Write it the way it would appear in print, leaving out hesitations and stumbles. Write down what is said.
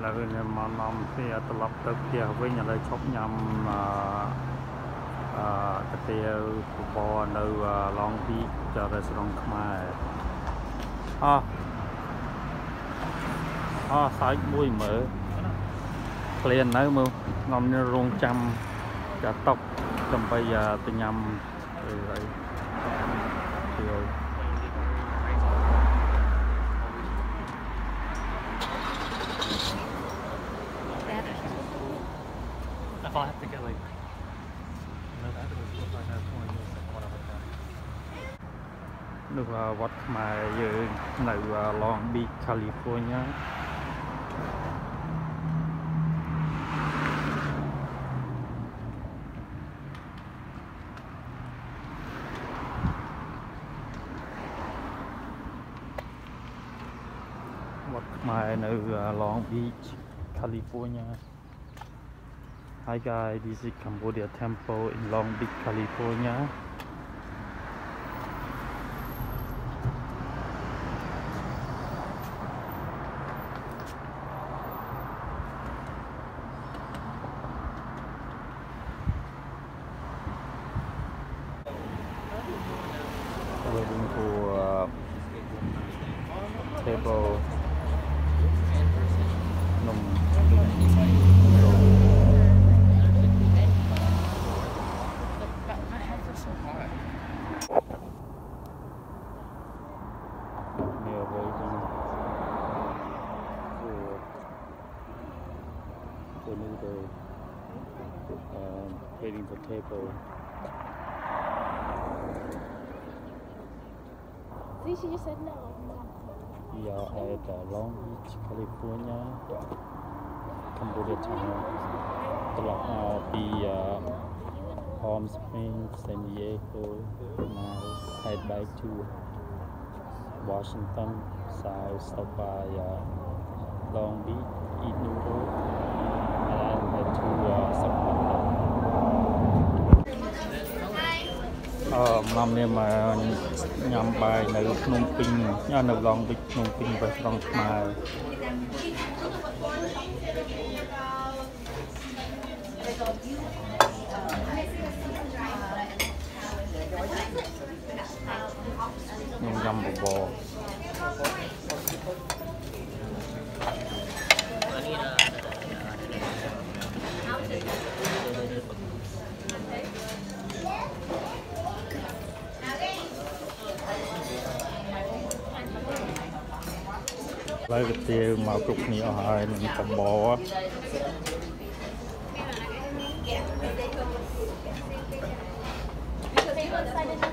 nơi mà nằm thì tập lập tập kia với nhà lấy chốc nhằm tập kia bò nơi Long Beach cho restaurant Khmer sải bụi mở liền nơi mà nằm như rong chăm cả tóc tầm bây giờ từ nhằm rồi If I have to get like, no, that was look like I was going to use like one of them. được vật mà giờនៅLong Beach California vật màនៅLong Beach California. Hi guys, this is Cambodia Temple in Long Beach, California. Waiting for table. Waiting for table. See, she just said no. We are at Long Beach, California, Cambodia town. Palm Springs, San Diego. Now head back to Washington. So stop by Long Beach, eat noodles, and then head to Sapa. Mom name nhằm bàiនៅក្នុងពេញនៅLong Beachក្នុងពេញរestaurantខ្មែរញ៉ាំបបរឡើយកាទៀវមកគ្រប់គ្នាអស់ហើយនឹងបបរ